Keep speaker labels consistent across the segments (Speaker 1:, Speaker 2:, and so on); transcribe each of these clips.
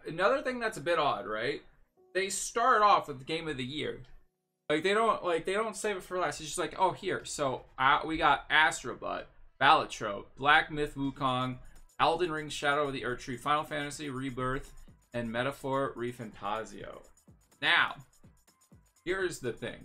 Speaker 1: another thing that's a bit odd, right? They start off with the game of the year. Like they don't save it for last. It's just like, oh, here. So we got Astrobot, Balatro, Black Myth Wukong, Elden Ring Shadow of the Erdtree, Final Fantasy Rebirth, and Metaphor Refantasio. Now, here's the thing.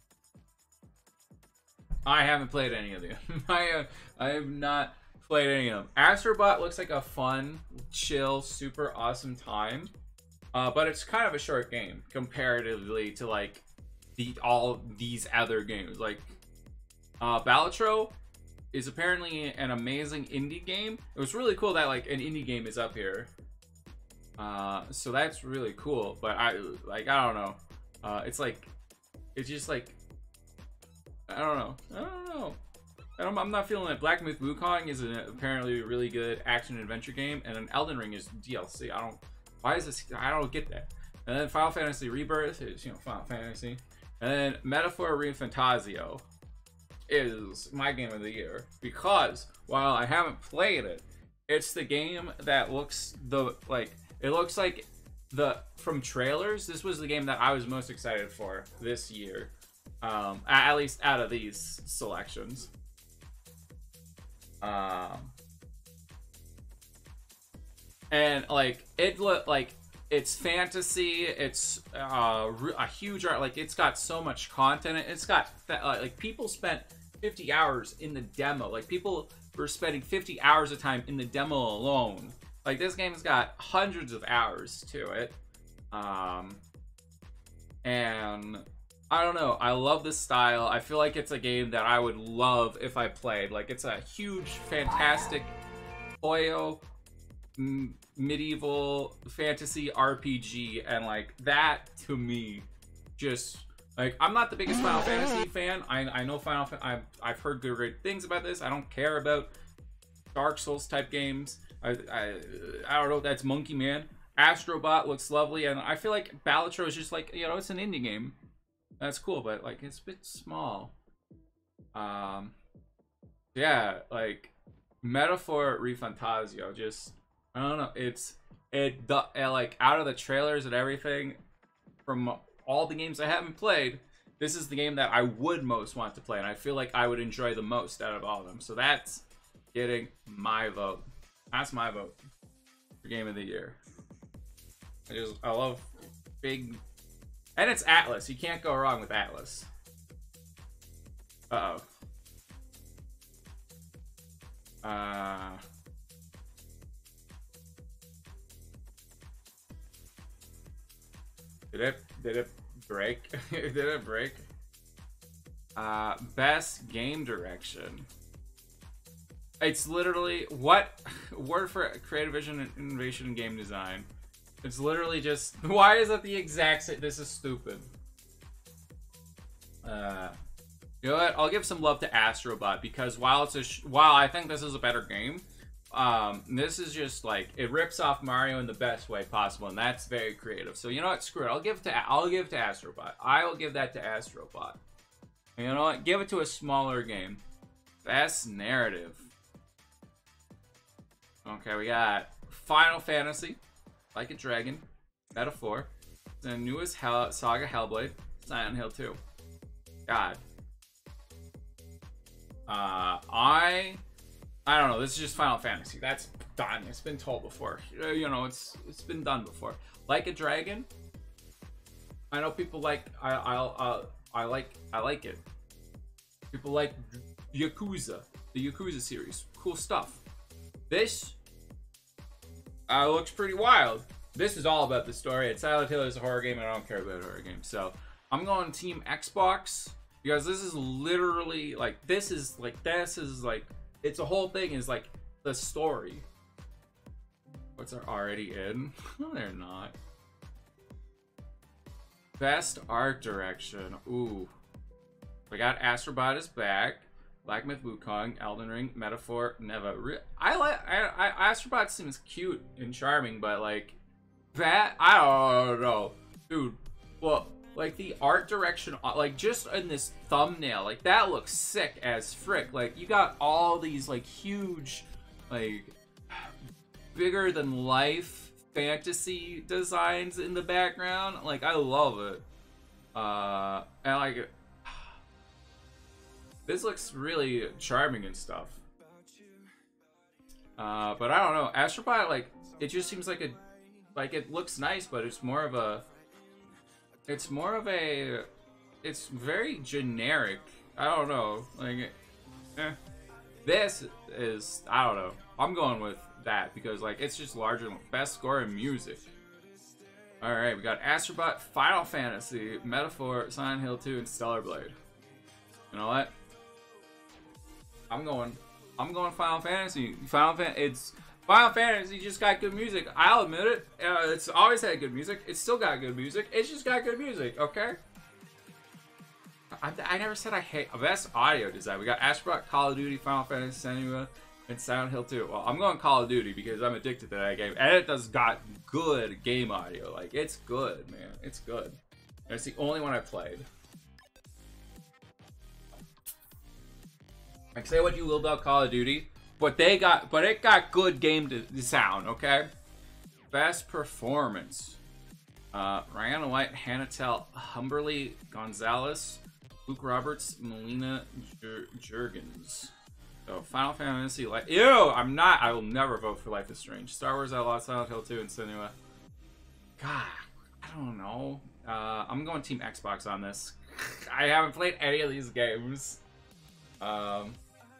Speaker 1: I haven't played any of them. I have not played any of them. Astrobot looks like a fun, chill, super awesome time. But it's kind of a short game comparatively to like all these other games. Like Balatro is apparently an amazing indie game. It was really cool that like an indie game is up here. So that's really cool. But I don't know. It's just like I don't know. I'm not feeling it. Black Myth Wukong is apparently a really good action adventure game, and an Elden Ring is DLC. Why is this? I don't get that. And then Final Fantasy Rebirth is, Final Fantasy. And then Metaphor Refantasio is my game of the year. Because while I haven't played it, it's the game that looks from trailers, this was the game that I was most excited for this year. At least out of these selections. And like it looked like it's fantasy, it's a huge art, like it's got so much content. It's got like people spent 50 hours in the demo. Like people were spending 50 hours of time in the demo alone. Like this game's got hundreds of hours to it. And I don't know, I love this style. I feel like it's a game that I would love if I played. Like it's a huge, fantastic Oyo medieval fantasy RPG, and like that to me just like, I'm not the biggest Final Fantasy fan. I know I've heard great things about this. I don't care about Dark Souls type games. I don't know, that's Monkey Man. Astrobot looks lovely, and I feel like Balatro is just like, it's an indie game. That's cool, but like it's a bit small. Yeah, like Metaphor Refantasio, just I don't know. Like out of the trailers and everything, from all the games I haven't played, this is the game that I would most want to play, and I feel like I would enjoy the most out of all of them. So that's getting my vote. That's my vote for game of the year. I love big, and it's Atlas. You can't go wrong with Atlas. Uh-oh. Did it break? Did it break? Best game direction. It's literally what word for creative vision and innovation in game design. It's literally just, why is it the exact same? This is stupid. You know what? I'll give some love to Astrobot, because while I think this is a better game, this is just like, it rips off Mario in the best way possible, and that's very creative. So you know what? Screw it. I'll give it to Astrobot. I'll give that to Astrobot. And you know what? Give it to a smaller game. Best narrative. Okay, we got Final Fantasy, Like a Dragon, Metaphor, the newest Saga Hellblade, Silent Hill 2. God. I don't know. This is just Final Fantasy. That's done. It's been told before. It's been done before. Like a Dragon. I know people like. I like it. People like Yakuza, the Yakuza series. Cool stuff. This looks pretty wild. This is all about the story. It's Silent Hill is a horror game, and I don't care about horror games. So I'm going Team Xbox, because this is literally like it's a whole thing is like the story. What's are already in? No, they're not. Best art direction. Ooh, we got Astrobot is back. Black Myth Wukong, Elden Ring, Metaphor, Neva. Astrobot seems cute and charming, but like that, I don't know, dude. Well, like the art direction, like just in this thumbnail, like that looks sick as frick. Like you got all these like huge, like bigger than life fantasy designs in the background. Like, I love it. And like, this looks really charming and stuff. But I don't know. Astrobot, like, it just seems like a, like, it looks nice, but it's more of a, it's very generic. I don't know. Like, this is, I don't know. I'm going with that because, like, it's just larger than best score in music. Alright, we got Astrobot, Final Fantasy, Metaphor, Silent Hill 2, and Stellar Blade. You know what? I'm going Final Fantasy. Final Fantasy just got good music. I'll admit it. It's always had good music. It's still got good music. It's just got good music, okay? I never said I hate best audio design. We got Astrobot, Call of Duty, Final Fantasy, Senua, and Silent Hill 2. Well, I'm going Call of Duty because I'm addicted to that game. And it does got good game audio. Like, it's good, man. It's good. And it's the only one I played. Like, say what you will about Call of Duty, but it got good game sound, okay? Best performance. Ryan White, Hanatel, Humberly, Gonzalez, Luke Roberts, Melina Jurgens. So, Final Fantasy, ew, I will never vote for Life is Strange. Star Wars Outlaw, Silent Hill 2, and Senua. God, I don't know. I'm going Team Xbox on this. I haven't played any of these games. From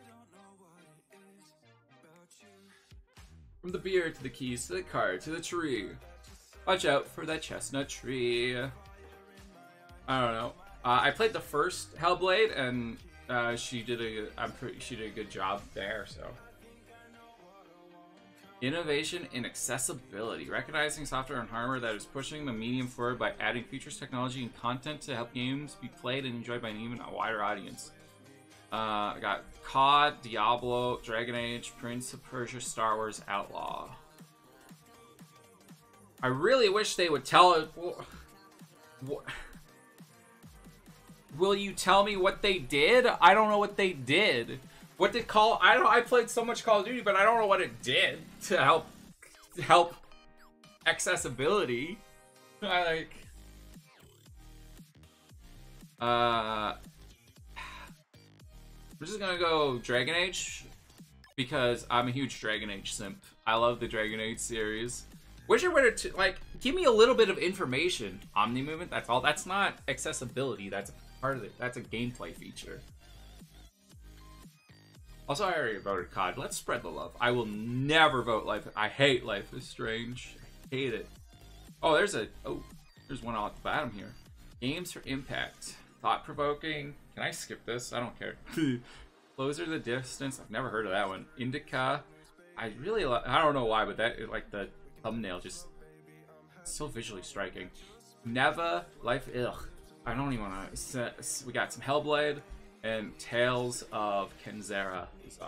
Speaker 1: the beer to the keys to the car to the tree. Watch out for that chestnut tree. I don't know. I played the first Hellblade, and she did a good job there. So, innovation in accessibility, recognizing software and hardware that is pushing the medium forward by adding features, technology, and content to help games be played and enjoyed by an even wider audience. I got COD, Diablo, Dragon Age, Prince of Persia, Star Wars Outlaw. I really wish they would tell us. Will you tell me what they did? I don't know what they did. What did I played so much Call of Duty, but I don't know what it did to help accessibility. We're just gonna go Dragon Age because I'm a huge Dragon Age simp. I love the Dragon Age series. Wish it were to, like, give me a little bit of information. Omni movement, that's all. That's not accessibility. That's part of it. That's a gameplay feature. Also, I already voted COD. Let's spread the love. I will never vote Life. I hate Life is Strange. I hate it. Oh, there's one out at the bottom here. Games for Impact. Thought-provoking. Can I skip this? I don't care. Closer the Distance. I've never heard of that one. Indica. I really I don't know why, but that, like, the thumbnail just so visually striking. Neva. Life. Ugh. I don't even want to. We got some Hellblade and Tales of Kenzera.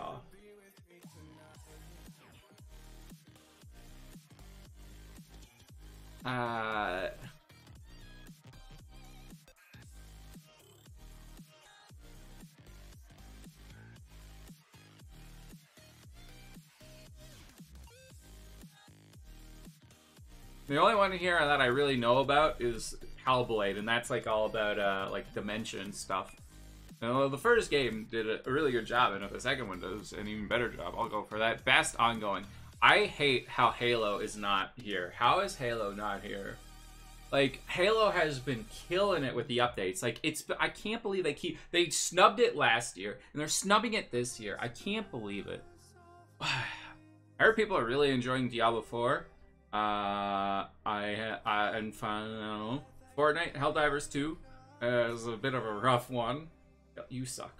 Speaker 1: The only one here that I really know about is Hellblade, and that's like all about like dimension stuff. And the first game did a really good job, and if the second one does an even better job, I'll go for that. Best ongoing. I hate how Halo is not here. How is Halo not here? Like, Halo has been killing it with the updates. Like, I can't believe they snubbed it last year, and they're snubbing it this year. I can't believe it. I heard people are really enjoying Diablo 4. And finally, Fortnite Helldivers 2 is a bit of a rough one. You suck.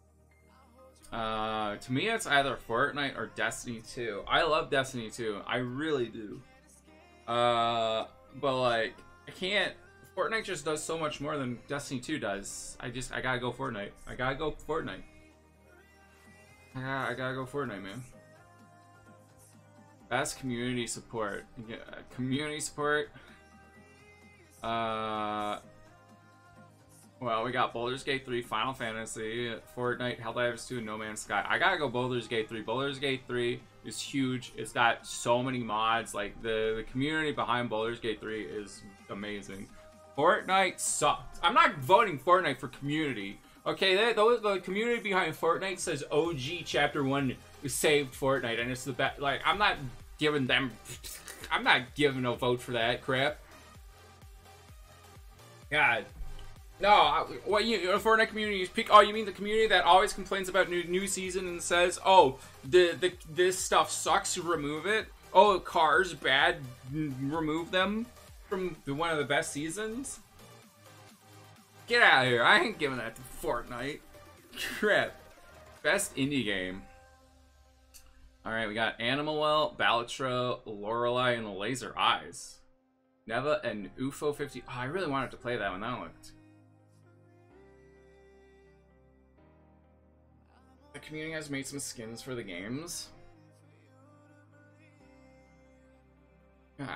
Speaker 1: To me, it's either Fortnite or Destiny 2. I love Destiny 2. I really do. But like, I can't. Fortnite just does so much more than Destiny 2 does. I gotta go Fortnite. I gotta go Fortnite. I gotta go Fortnite, man. Best community support. Yeah, community support. Well, we got Baldur's Gate 3, Final Fantasy, Fortnite, Helldivers 2, and No Man's Sky. I gotta go Baldur's Gate 3. Baldur's Gate 3 is huge. It's got so many mods. Like the community behind Baldur's Gate 3 is amazing. Fortnite sucked. I'm not voting Fortnite for community. Okay, the community behind Fortnite says OG Chapter 1 saved Fortnite, and it's the best. Like, I'm not giving them... I'm not giving a vote for that crap. God. No, what Fortnite community is peak. Oh, you mean the community that always complains about new season and says, "Oh, this stuff sucks, remove it." Oh, cars bad, remove them from one of the best seasons. Get out of here! I ain't giving that to Fortnite. Crap. Best indie game. All right, we got Animal Well, Balatro, Lorelei, and the Laser Eyes. Neva and UFO 50. Oh, I really wanted to play that one. That looked. The community has made some skins for the games. God.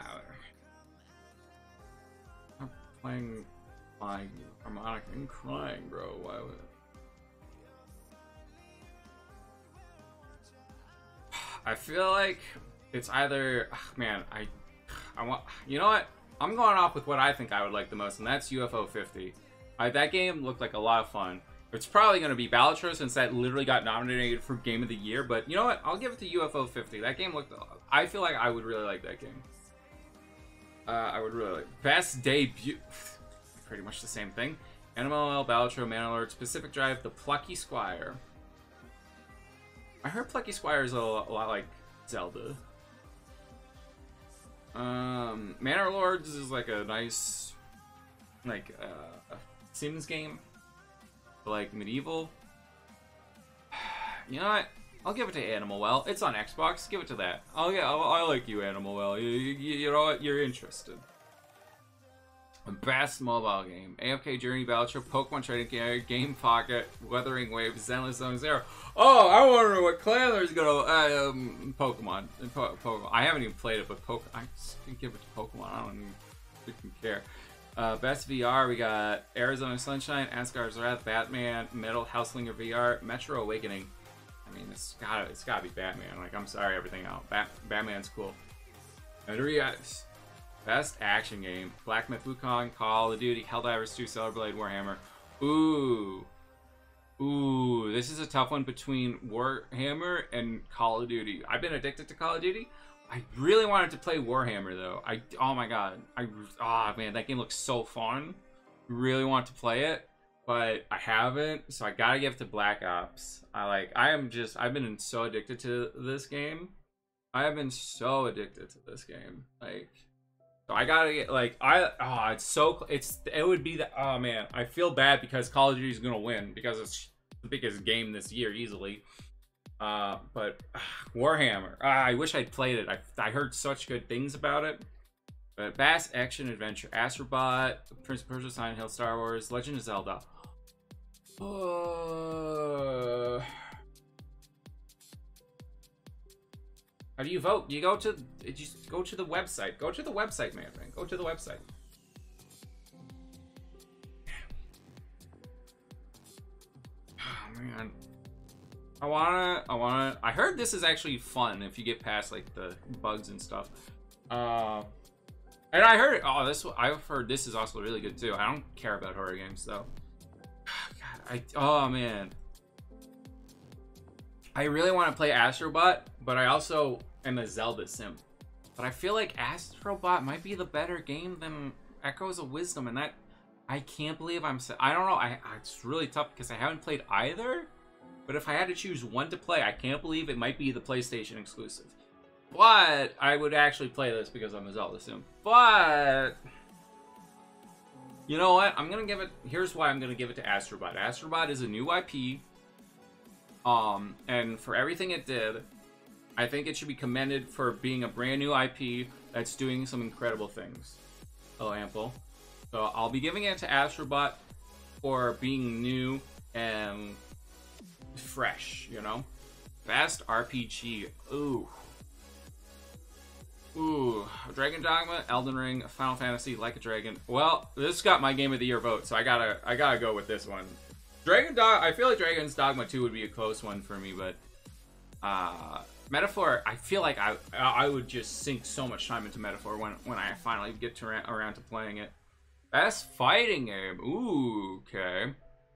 Speaker 1: I'm playing my harmonica and crying, bro. Why would I feel like it's either... man, I want... You know what? I'm going off with what I think I would like the most, and that's UFO 50. That game looked like a lot of fun. It's probably going to be Balatro since that literally got nominated for Game of the Year, but you know what? I'll give it to UFO 50. That game looked... I feel like I would really like that game. I would really like... Best debut... Pretty much the same thing. NMLL, Balatro, Manalord, Pacific Drive, The Plucky Squire. I heard Plucky Squire is a lot like Zelda. Manor Lords is like a nice, like, Sims game. Like medieval. You know what? I'll give it to Animal Well. It's on Xbox. Give it to that. Oh yeah, I like you, Animal Well. You know what? You're interested. Best mobile game. AFK Journey, Balatro, Pokemon Trading Game Pocket, Wuthering Waves, Zenless Zone Zero. Oh, I wonder what Clandor's gonna Pokemon. I haven't even played it, but I just can give it to Pokemon. I don't even care. Best VR, we got Arizona Sunshine, Asgard's Wrath, Batman, Metal Houselinger VR, Metro Awakening. I mean, it's gotta be Batman. Like, I'm sorry, everything out. Batman's cool. Adriatis. Best action game: Black Myth Wukong, Call of Duty, Helldivers 2, Stellar Blade, Warhammer. Ooh, this is a tough one between Warhammer and Call of Duty. I've been addicted to Call of Duty. I really wanted to play Warhammer though. Oh my god, man, that game looks so fun. Really want to play it, but I haven't, so I gotta give it to Black Ops. I've been so addicted to this game. I have been so addicted to this game, like. So I gotta get, like, it would be the, oh man, I feel bad because Call of Duty is gonna win because it's the biggest game this year easily. But Warhammer, I wish I'd played it. I heard such good things about it. But Best Action Adventure: Astrobot, Prince of Persia, Silent Hill, Star Wars, Legend of Zelda. How do you vote? You go to the website. Go to the website, man. Go to the website. Oh man. I heard this is actually fun if you get past like the bugs and stuff. And I heard I've heard this is also really good too. I don't care about horror games though. God, oh man. I really want to play Astrobot, but I also am a Zelda simp. But I feel like Astrobot might be the better game than Echoes of Wisdom, and that I can't believe I don't know. It's really tough because I haven't played either. But if I had to choose one to play, I can't believe it might be the PlayStation exclusive. But I would actually play this because I'm a Zelda simp. But you know what? Here's why I'm gonna give it to Astrobot. Astrobot is a new IP. And for everything it did, I think it should be commended for being a brand new IP that's doing some incredible things. Hello, Ample. So I'll be giving it to Astrobot for being new and fresh, you know? Fast RPG. Ooh. Dragon Dogma, Elden Ring, Final Fantasy, Like a Dragon. Well, this got my Game of the Year vote, so I gotta go with this one. I feel like Dragon's Dogma 2 would be a close one for me, but Metaphor, I feel like I would just sink so much time into Metaphor when I finally get to around to playing it. Best fighting game. Ooh, okay.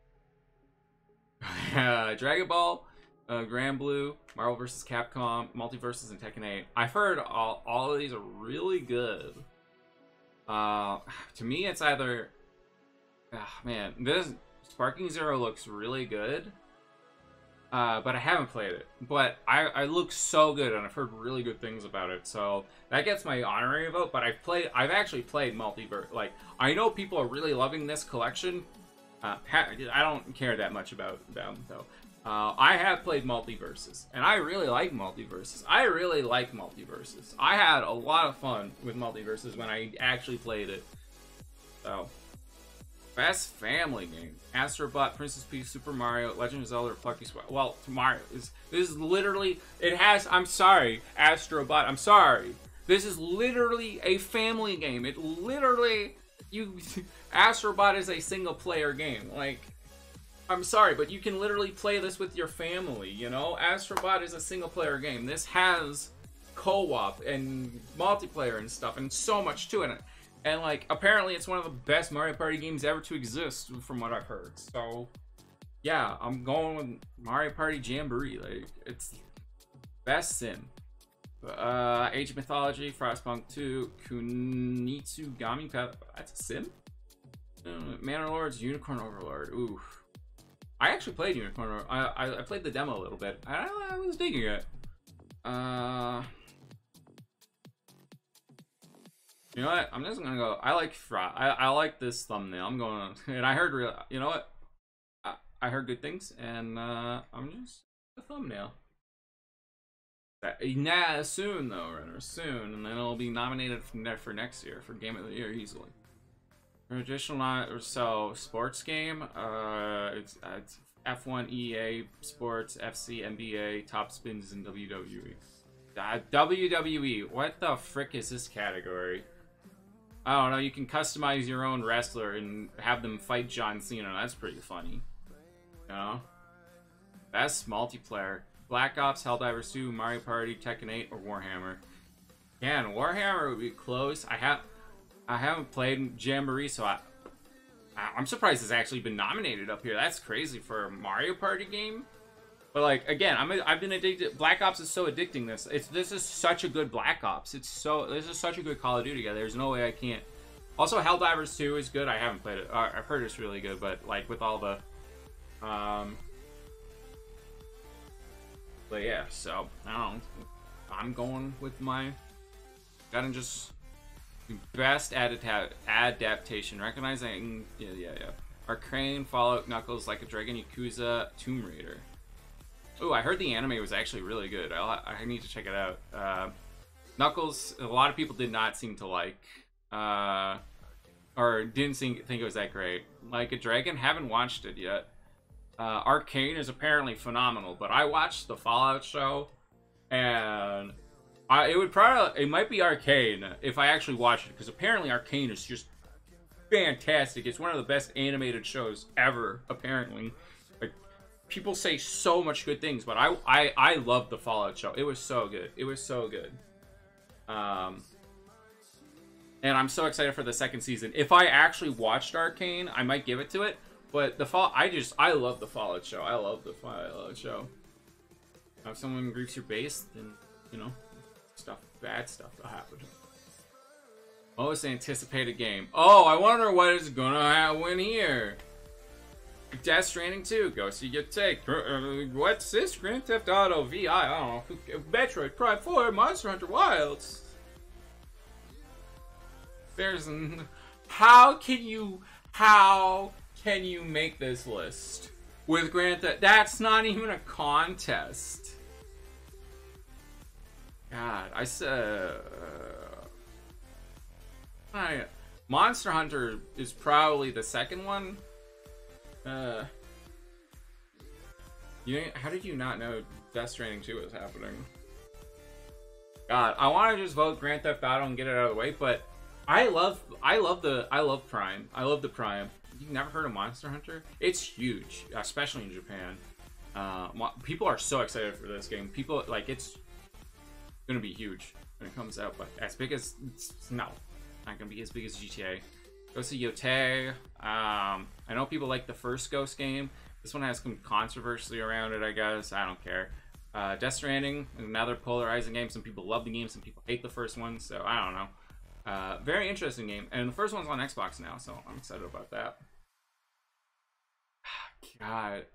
Speaker 1: Dragon Ball, Grand Blue, Marvel vs. Capcom, Multiverses, and Tekken 8. I've heard all of these are really good. To me, it's either... man, this Sparking Zero looks really good. But I haven't played it. But I look so good, and I've heard really good things about it. So that gets my honorary vote. But I've actually played Multiverse. Like, I know people are really loving this collection. I don't care that much about them though. I have played Multiverses, and I really like Multiverses. I had a lot of fun with Multiverses when I actually played it. So. Best family game: Astro Bot, Princess Peach, Super Mario, Legend of Zelda, or Plucky Squad. Well, Mario this is literally, it has, I'm sorry, Astro Bot, I'm sorry. This is literally a family game. It literally, Astro Bot is a single player game. Like, I'm sorry, but you can literally play this with your family, you know? Astro Bot is a single player game. This has co-op and multiplayer and stuff, and so much to it. And, like, apparently it's one of the best Mario Party games ever to exist, from what I've heard. So, yeah, I'm going with Mario Party Jamboree. Like, it's best sim. Age of Mythology, Frostpunk 2, Kunitsugami Path. That's a sim? Manor Lords, Unicorn Overlord. Ooh. I actually played Unicorn Overlord. I played the demo a little bit. I was digging it. You know what? I'm just gonna go. I like this thumbnail. I'm going, and I heard you know what? I heard good things, and I'm just a thumbnail. Nah, soon though, Renner, soon, and then it'll be nominated for next year for Game of the Year easily. Traditional, so sports game. It's F1, EA Sports, FC, NBA, Top Spins, and WWE. WWE. What the frick is this category? I don't know, you can customize your own wrestler and have them fight John Cena. That's pretty funny. You know? Best multiplayer. Black Ops, Helldivers 2, Mario Party, Tekken 8, or Warhammer. Yeah, and Warhammer would be close. I haven't played Jamboree, so I'm surprised it's actually been nominated up here. That's crazy for a Mario Party game. But, like, again, I've been addicted. Black Ops is so addicting. This is such a good Black Ops. This is such a good Call of Duty. There's no way I can't. Also, Helldivers 2 is good. I haven't played it. I've heard it's really good, but, like, with all the, but yeah. So I don't know. I'm going with my. Gotta just best adaptation. Recognizing, yeah. Arcane, Fallout, Knuckles, Like a Dragon, Yakuza, Tomb Raider. Oh, I heard the anime was actually really good. I need to check it out. Knuckles, a lot of people did not seem to like, or didn't think it was that great. Like a Dragon, haven't watched it yet. Arcane is apparently phenomenal, but I watched the Fallout show, and it might be Arcane if I actually watched it, because apparently Arcane is just fantastic. It's one of the best animated shows ever, apparently. People say so much good things, but I love the Fallout show. It was so good. It was so good. And I'm so excited for the second season. If I actually watched Arcane, I might give it to it. But I love the Fallout show. I love the Fallout show. If someone griefs your base, then, you know, bad stuff will happen. Most anticipated game. Oh, I wonder what is gonna win here. Death Stranding 2, Ghost of Tsushima. What's this? Grand Theft Auto V. I don't know. Metroid Prime 4, Monster Hunter Wilds. There's how can you make this list with Grand Theft? That's not even a contest. God, I said Monster Hunter is probably the second one. How did you not know Death Stranding 2 was happening? God, I want to just vote Grand Theft Auto and get it out of the way, but I love Prime. I love the Prime. You've never heard of Monster Hunter? It's huge, especially in Japan. People are so excited for this game. People, like, it's gonna be huge when it comes out, but as big as no, not gonna be as big as GTA. Ghost of Yotei. I know people like the first Ghost game. This one has some controversy around it, I guess. I don't care. Death Stranding, another polarizing game. Some people love the game, some people hate the first one, so I don't know. Very interesting game, and the first one's on Xbox now, so I'm excited about that. God.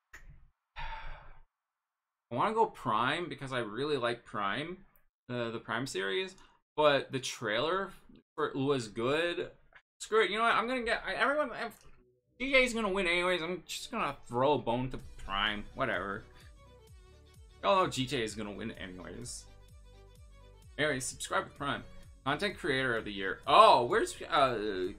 Speaker 1: I want to go Prime because I really like Prime, the Prime series, but the trailer was good. Screw it, you know what? I'm gonna get everyone. DJ's gonna win anyways. I'm just gonna throw a bone to Prime, whatever. Although GTA is gonna win anyways. Anyways, subscribe to Prime. Content Creator of the Year. Oh, where's Clandor?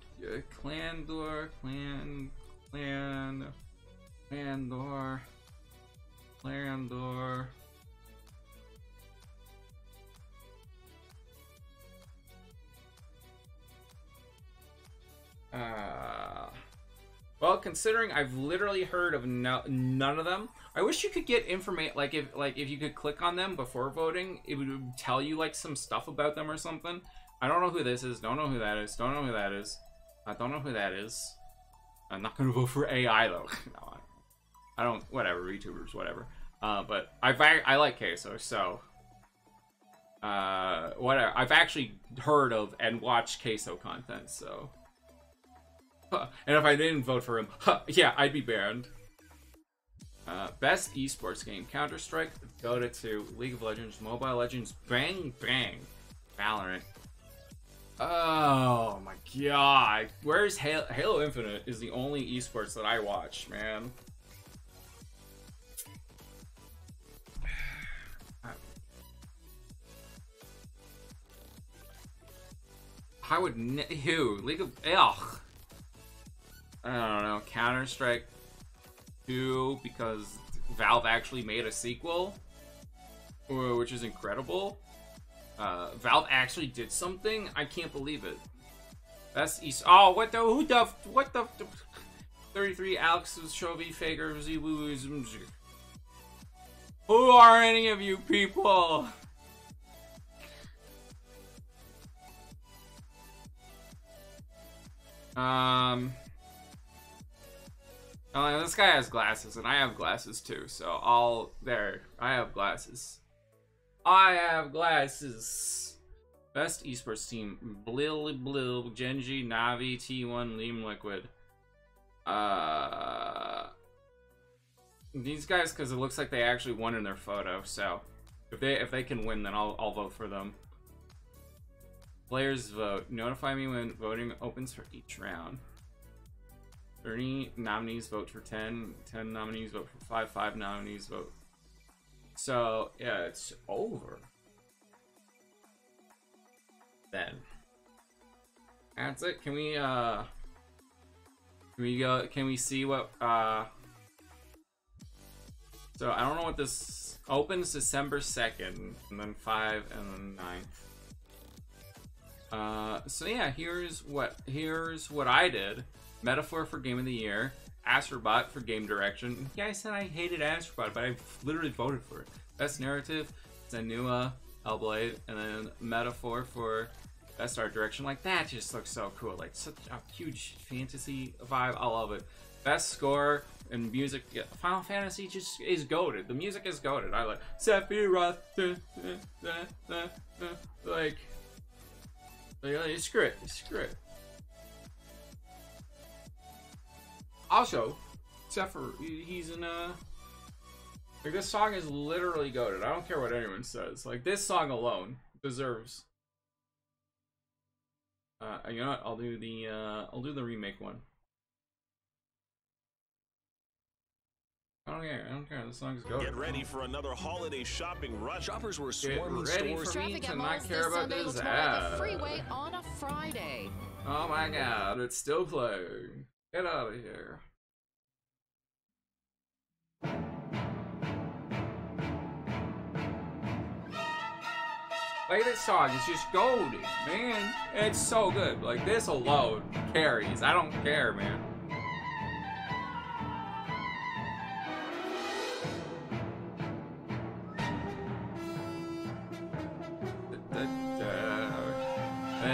Speaker 1: Well, considering I've literally heard of none of them, I wish you could get information. Like if you could click on them before voting, it would tell you like some stuff about them or something. I don't know who this is. Don't know who that is. Don't know who that is. I don't know who that is. I'm not gonna vote for AI though. No, I don't. Whatever, YouTubers, whatever. But I like queso, so whatever. I've actually heard of and watched queso content, so. And if I didn't vote for him, yeah, I'd be banned. Best esports game: Counter-Strike, Dota 2, League of Legends, Mobile Legends, Bang Bang, Valorant. Oh my god, where's Halo Infinite? Is the only esports that I watch, man. I would who League of ugh. I don't know, Counter-Strike 2 because Valve actually made a sequel, which is incredible. Valve actually did something. I can't believe it. That's oh, what the 33 Alex Shovey Faker Z. Who are any of you people? Oh, this guy has glasses, and I have glasses too, so I have glasses. I have glasses. Best esports team: Blue, Genji, Navi, T1, Leam Liquid. These guys, because it looks like they actually won in their photo, so if they can win, then I'll vote for them. Players vote. Notify me when voting opens for each round. 30 nominees vote for 10. 10 nominees vote for 5. 5 nominees vote. So yeah, it's over. Then that's it. Can we go? Can we see what? So I don't know what this opens December 2nd, and then 5, and then 9th. So yeah, here's what I did. Metaphor for Game of the Year, Astrobot for Game Direction. Yeah, I said I hated Astrobot, but I literally voted for it. Best Narrative, Zenua, Hellblade, and then Metaphor for Best Art Direction. Like, that just looks so cool. Like, such a huge fantasy vibe. I love it. Best Score and Music. Yeah, Final Fantasy just is goated. The music is goated. I like Sephiroth. Like, screw it. Screw it. Also, except for he's in like, this song is literally goated. I don't care what anyone says. Like, this song alone deserves. You know what? I'll do the remake one. I don't care. The song's goated.
Speaker 2: Get ready for another holiday shopping rush. Shoppers were swarming stores.
Speaker 1: Traffic to not care about this ad.
Speaker 3: The freeway on a Friday.
Speaker 1: Oh my god! It's still playing. Get out of here. Like, this song is just golden, man. It's so good. Like, this alone carries. I don't care, man.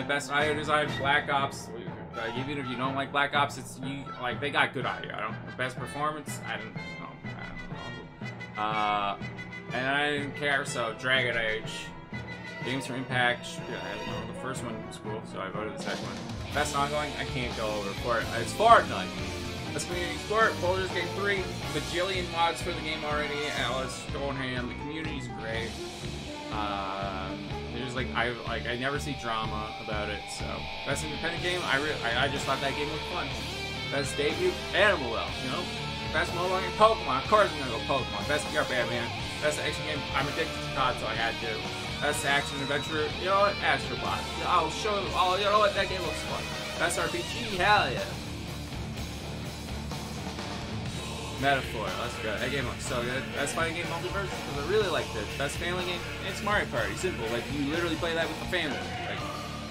Speaker 1: best audio design. Black Ops. Even if you don't like Black Ops, like they got good audio. Best performance. I don't know. And I didn't care. So Dragon Age. Games from Impact. Yeah, I don't know. The first one was cool, so I voted the second one. Best ongoing. I can't go over Fortnite. It's Fortnite. Best community sport. Baldur's Gate 3. Bajillion mods for the game already. Alice Stoneham. The community's great. There's I never see drama about it. So best independent game. I just thought that game was fun. Best debut. Animal Well. You know. Best mobile game. Pokemon. Of course I'm gonna go Pokemon. Best VR Batman. Best action game. I'm addicted to COD, so I had to. Best action adventure. You know what? Astrobot. I'll show. You know what? That game looks fun. Best RPG. Hell yeah. Metaphor, that's good. That game looks so good. Best fighting game multiverse, because I really liked it. Best family game, it's Mario Party. Simple, like you literally play that with the family. Like,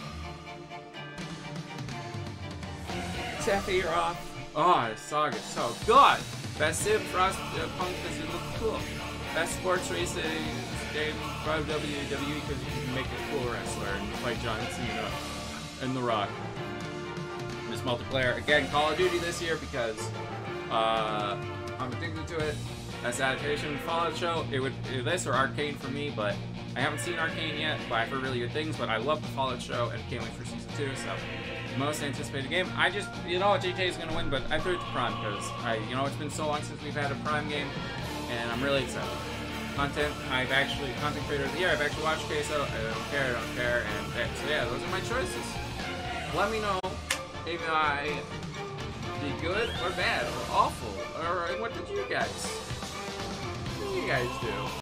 Speaker 1: Taffy, you're off. Oh, this Saga is so good. Best Sim, Frost, Punk, because it looks cool. Best sports racing game, probably WWE, because you can make a cool wrestler and fight John Cena and The Rock. Best multiplayer, again, Call of Duty this year because I'm addicted to it. Best adaptation, Fallout show. It would this or Arcane for me, but I haven't seen Arcane yet. But I've heard really good things. But I love the Fallout show and can't wait for season 2. So most anticipated game. I just JJ is gonna win, but I threw it to Prime because it's been so long since we've had a Prime game, and I'm really excited. Content creator of the year. I've actually watched Queso. I don't care, and so yeah, those are my choices. Let me know if I did good or bad or awful, or what did you guys do?